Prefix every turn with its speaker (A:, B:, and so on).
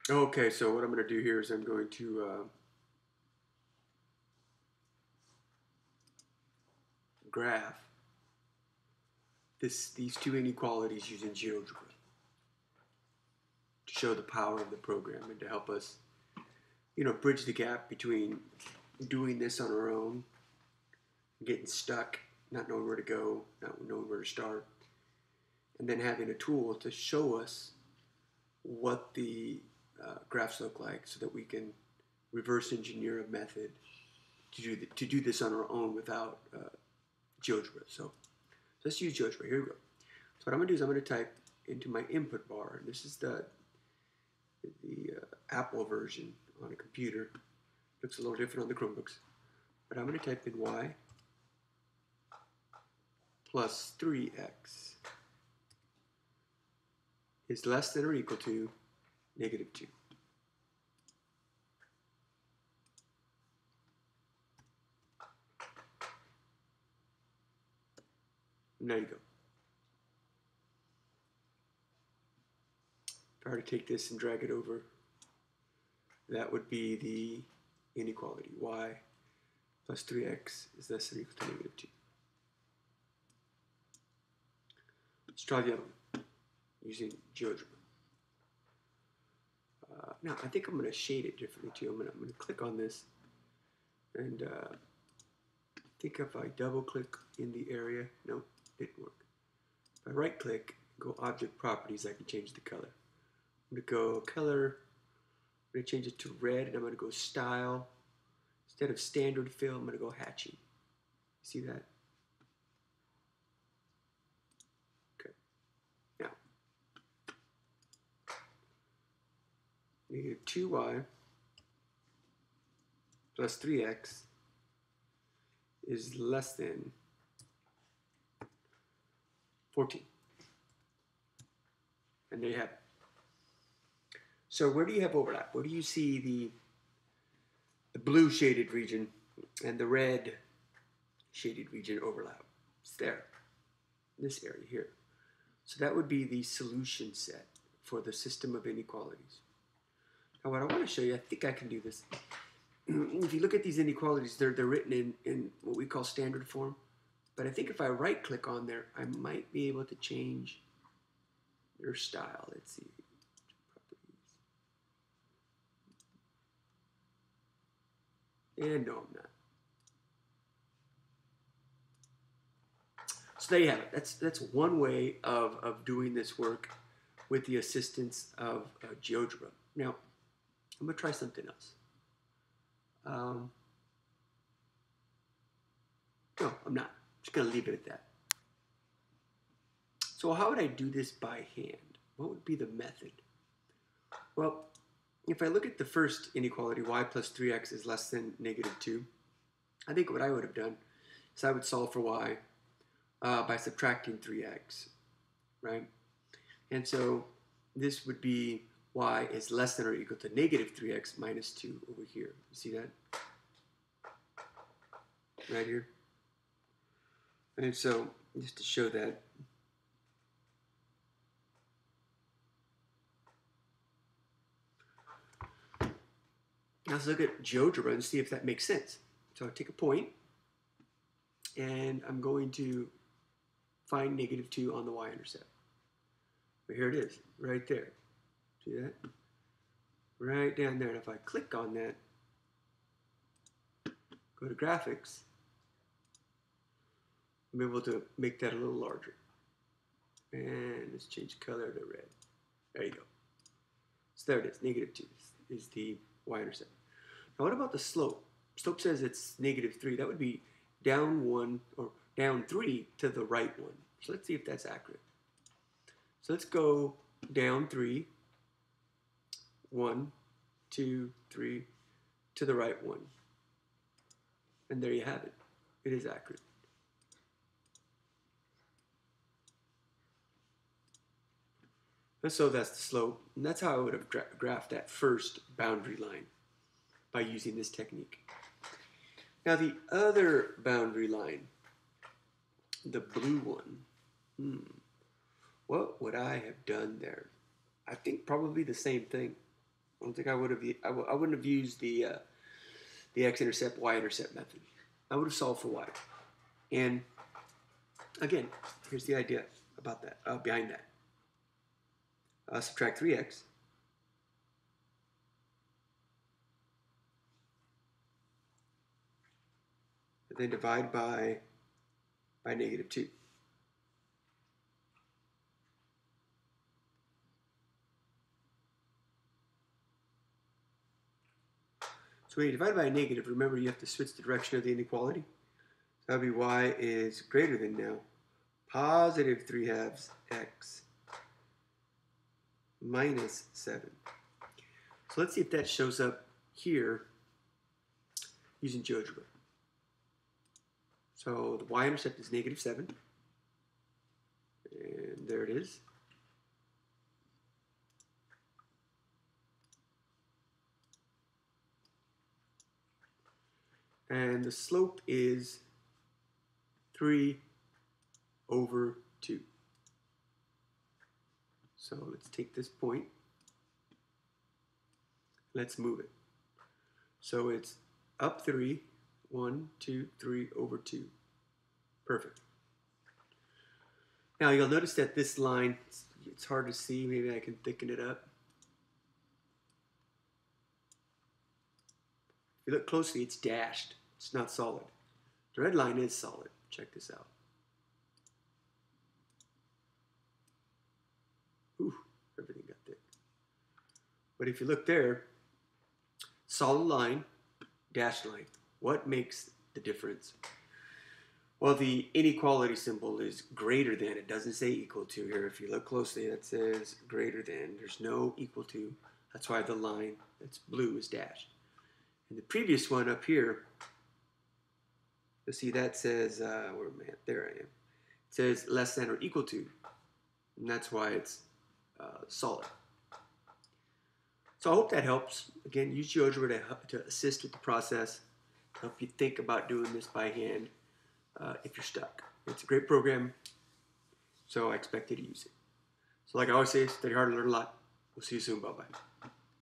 A: Okay, so what I'm going to do here is I'm going to graph these two inequalities using GeoGebra to show the power of the program and to help us, bridge the gap between doing this on our own, getting stuck, not knowing where to go, not knowing where to start, and then having a tool to show us what the graphs look like so that we can reverse engineer a method to do this on our own without GeoGebra. So let's use GeoGebra. Here we go. So what I'm going to do is I'm going to type into my input bar. And this is the Apple version on a computer. Looks a little different on the Chromebooks. But I'm going to type in y plus 3x is less than or equal to negative 2. And there you go. If I were to take this and drag it over, that would be the inequality. Y plus 3x is less than or equal to negative 2. Let's try the other one using GeoGebra. Now, I think I'm going to shade it differently too. I'm going to click on this, and I think if I double click in the area, no, didn't work. If I right click, go Object Properties, I can change the color. I'm going to go Color, I'm going to change it to red, and I'm going to go Style. Instead of Standard Fill, I'm going to go Hatching. See that? Okay. Now, negative 2y plus 3x is less than 14. And there you have it. So where do you have overlap? Where do you see the blue shaded region and the red shaded region overlap? It's there, this area here. So that would be the solution set for the system of inequalities. Now what I want to show you, I think I can do this. If you look at these inequalities, they're written in what we call standard form. But I think if I right click on there, I might be able to change their style. Let's see. And no, I'm not. So there you have it. That's one way of doing this work with the assistance of GeoGebra. Now, I'm going to try something else. No, I'm not. I'm just going to leave it at that. So how would I do this by hand? What would be the method? Well, if I look at the first inequality, y plus 3x is less than negative 2, I think what I would have done is I would solve for y by subtracting 3x, right? And so this would be y is less than or equal to negative 3x minus 2 over here. You see that? Right here. And so just to show that, now let's look at GeoGebra and see if that makes sense. So I take a point, and I'm going to find negative 2 on the y-intercept. But here it is, right there. See that? Right down there. And if I click on that, go to graphics, I'm able to make that a little larger. And let's change color to red. There you go. So there it is. Negative 2 is the y-intercept. Now what about the slope? Slope says it's negative 3. That would be down 1 or down 3 to the right 1. So let's see if that's accurate. So let's go down 3, 1, 2, 3, to the right 1. And there you have it. It is accurate. And so that's the slope. And that's how I would have graphed that first boundary line by using this technique. Now the other boundary line, the blue one, what would I have done there? I think probably the same thing. I don't think I would have. I wouldn't have used the x-intercept, y-intercept method. I would have solved for y. And again, here's the idea about that, behind that. Subtract 3x. And then divide by -2. So when you divide by a negative, remember you have to switch the direction of the inequality. So that would be y is greater than now positive 3/2 x minus 7. So let's see if that shows up here using GeoGebra. So the y-intercept is -7. And there it is. And the slope is 3/2. So let's take this point. Let's move it. So it's up 3, 1, 2, 3/2. Perfect. Now you'll notice that this line, it's hard to see. Maybe I can thicken it up. If you look closely, it's dashed. It's not solid. The red line is solid. Check this out. Ooh, everything got thick. But if you look there, solid line, dashed line. What makes the difference? Well, the inequality symbol is greater than. It doesn't say equal to here. If you look closely, it says greater than. There's no equal to. That's why the line that's blue is dashed. And the previous one up here, you'll see that says, where am I at? There I am. It says less than or equal to. And that's why it's solid. So I hope that helps. Again, use GeoGebra to assist with the process, help you think about doing this by hand if you're stuck. It's a great program, so I expect you to use it. So like I always say, study hard and learn a lot. We'll see you soon. Bye-bye.